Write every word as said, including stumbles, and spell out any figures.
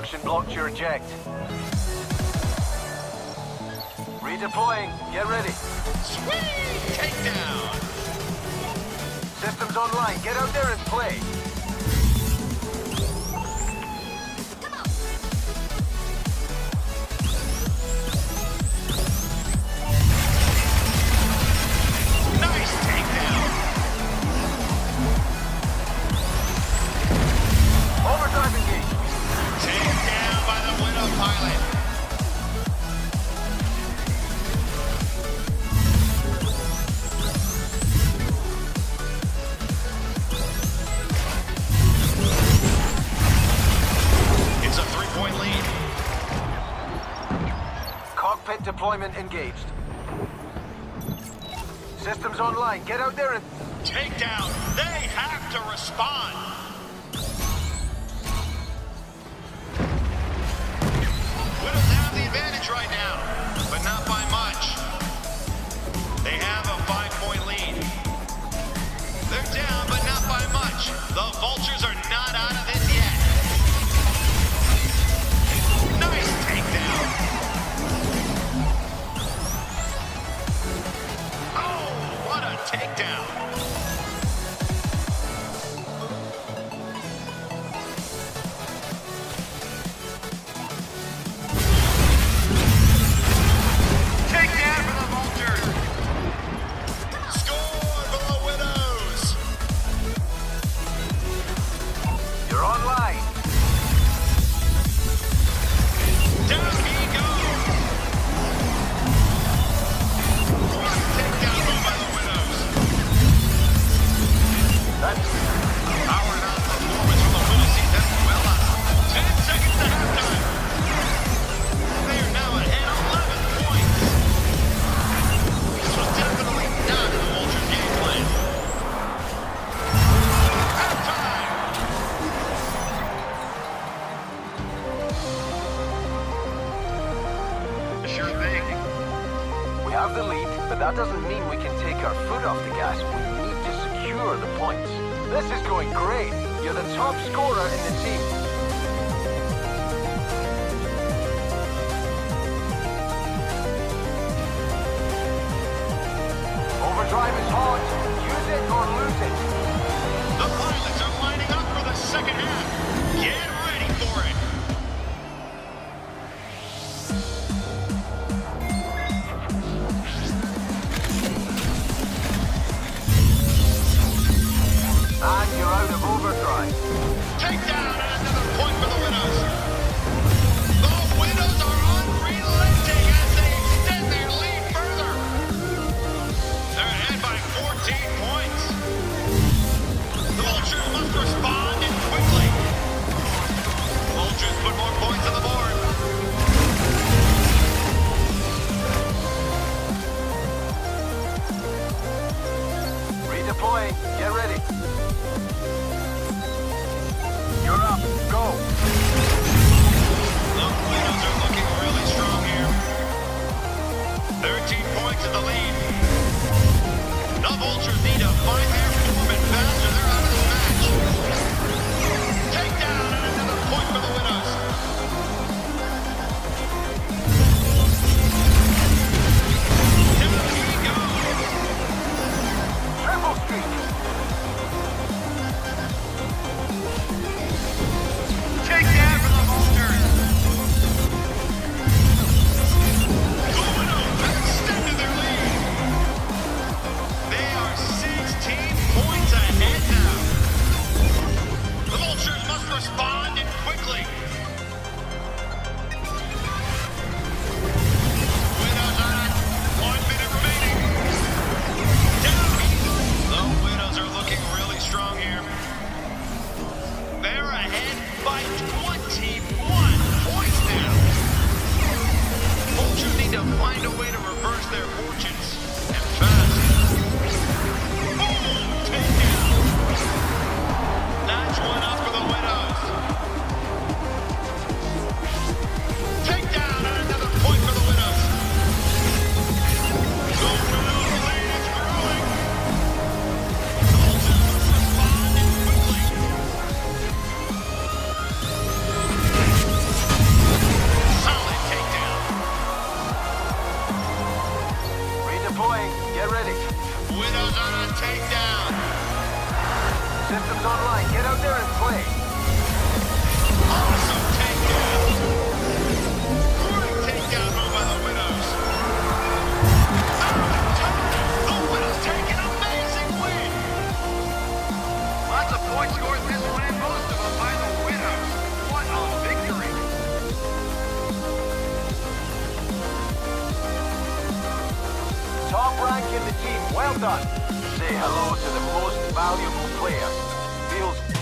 junction blocked your eject. Redeploying. Get ready. Sweet! Takedown! Systems online. Get out there and play. Nice takedown! Overdrive engaged. Takedown by the Widow pilot. It's a three-point lead. Cockpit deployment engaged. Systems online. Get out there and... Takedown. They have to respond. Widows have the advantage right now, but not by much. They have a five-point lead. They're down, but not by much. The Vultures are not out of this yet. Nice takedown. Oh, what a takedown. Takedown for the Vultures. Score for the Widows. You're online. Down he goes. What a takedown move by the Widows. That's... Powered up performance from the Widows season well up. Ten seconds to halftime. They are now ahead eleven points. This was definitely not in the Vultures game plan. Halftime. Sure thing. We have the lead, but that doesn't mean we can take our foot off the gas. We need to secure the points. This is going great. You're the top scorer in the team. Overdrive is hot. Use it or lose it. The pilots are lining up for the second half. Get ready for it. And you're out of overdrive. Takedown and another point for the Widows. The Widows are unrelenting as they extend their lead further. They're ahead by fourteen points. The Vultures must respond and quickly. Vultures put more points on the board. Redeploying. Get ready. You're up. Go. The Widows are looking really strong here. thirteen points in the lead. The Vultures need to find their form and faster. They're out of this match. Takedown and another point for the Widows. Down he goes. Triple streak. Takedown for the Vultures. The Widows have extended their lead. They are sixteen points ahead now. The Vultures must respond and quickly. Widows on it. One minute remaining. Down. The Widows are looking really strong here. They're ahead by twenty-one points now. Vultures need to find a way to reverse their fortunes. And fast. Boom! Takedown. That's one up for the Widows. Takedown and another point for the Widows. The Widows lead is growing. The Vultures must respond and quickly. Widows on a takedown. Systems online. Get out there and play. Awesome takedown. Great takedown move by the Widows. Out of time. The Widows take an amazing win. Lots of points scored this one, and most of them by the Widows. What a victory! Top rank in the team. Well done. Say hello to the most valuable player. Feels